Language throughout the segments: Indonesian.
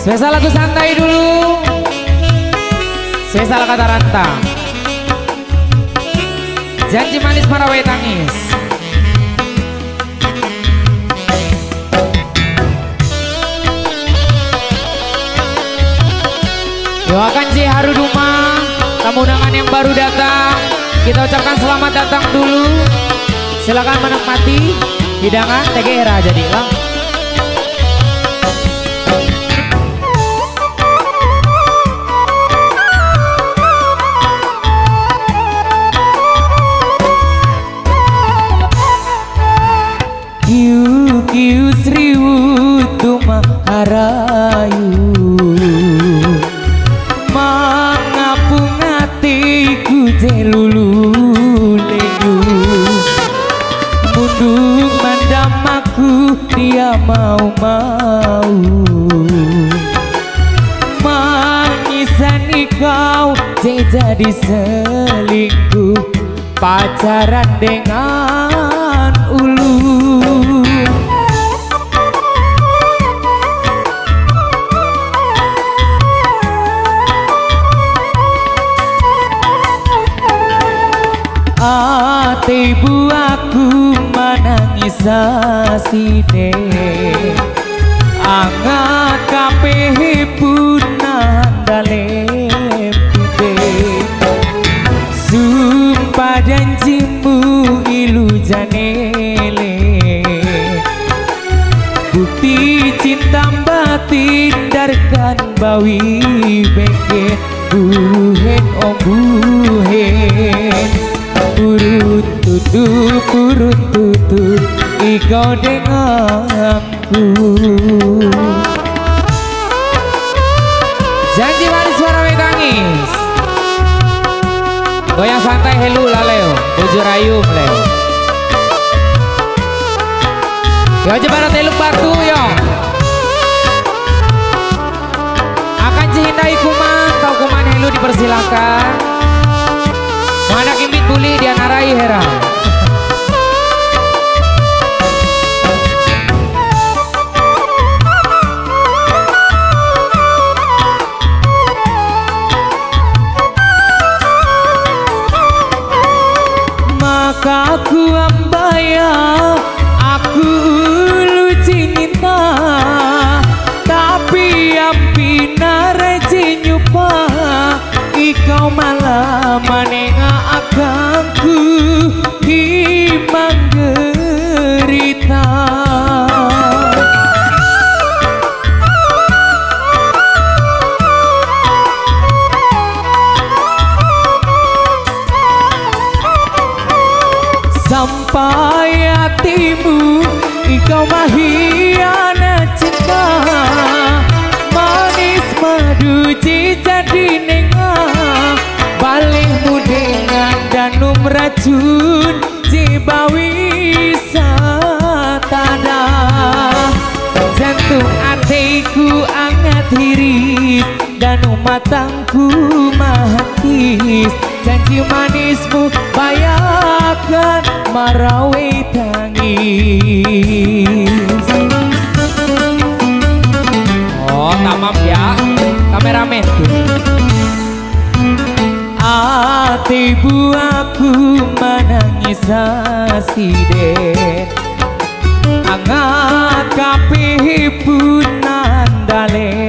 Spesial lagu santai dulu. Spesial kata rantang. Janji manis Marawai tangis. Doakan si Haru Duma, tamu undangan yang baru datang. Kita ucapkan selamat datang dulu. Silakan menikmati hidangan TGR jadi lang. Kiu Sriwutu Maharayu mangapung atiku jelulu leyu mundung mandam aku dia mau mangisani kau jadi selingkuh pacaran dengan ulu. Ati ibu aku menangis asine angat kabeh punan dalem putih sumpah janjimu ilu janele bukti cinta batin darkan bawi beke buhen om buhen purut tutu ikau denganku. Janji manis Marawai tangis. Goyang santai helu laleo bujur ayum leo. Yo jebarat helu batu yo. Akan cihindai kuman kau kuman helu dipersilakan. Mana kimbit buli dia narai hera. Maka aku ambaya aku lu cinta tapi ampi narai nyupa ikau malah manenga akanku himang gerita. Sampai hatimu ikau mahiana cinta manis madu jadi nengah balingmu dengan danum racun jibawi satada jantung hatiku angat hiris danum matangku mahatis janji manismu bayangkan Marawai tangis. Oh tamam ya kameramen ati ibu aku menangis asiden angat kabeh punan dalem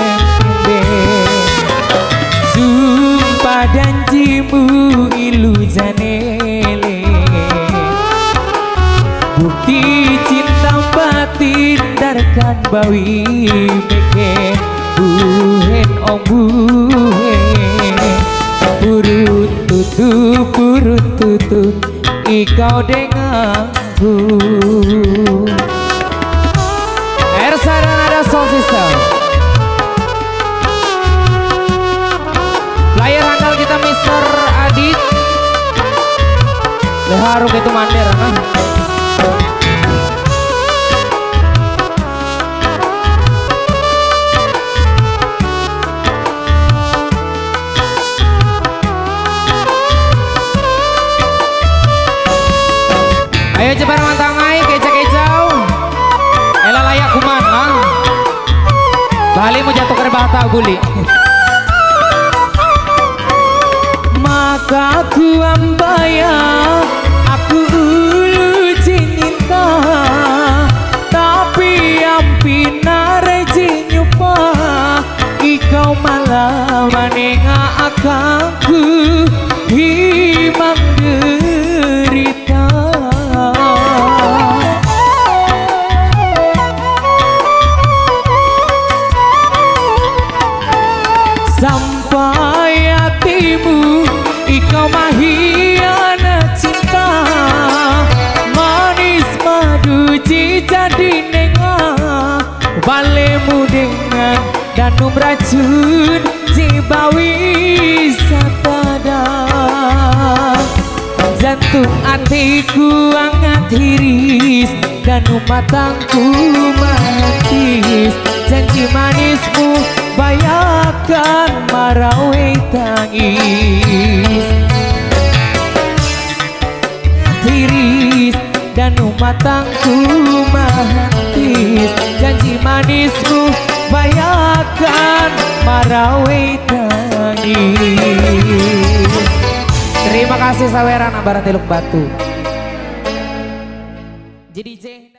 sumpah janjimu ilu janele bukti cinta batin darkan bawi meke buhen om buhen purut tutu ikau denganku. Ersa dan ada sound system player handal kita Mr. Adit leharuk itu mandir nah. Ayo cepat mantangai kecak-kecau Ela layak kuman lah Bali mau jatuh ke bata guli. Maka ku ambaya aku ulu cinta, tapi ampina reji nyupa ikau malah manenga akanku himang derita. Sampai hatimu ikau mahiana cinta, manis madu jadi nenga balemu dengan danum racun jibawi satada. Jantung hatiku hangat iris dan matangku manis, janji manismu bayangkan marawe tangis. Tiris dan matangku manis, janji manismu bayangkan marawe tangis. Terima kasih saweran Barat Teluk Batu. Jadi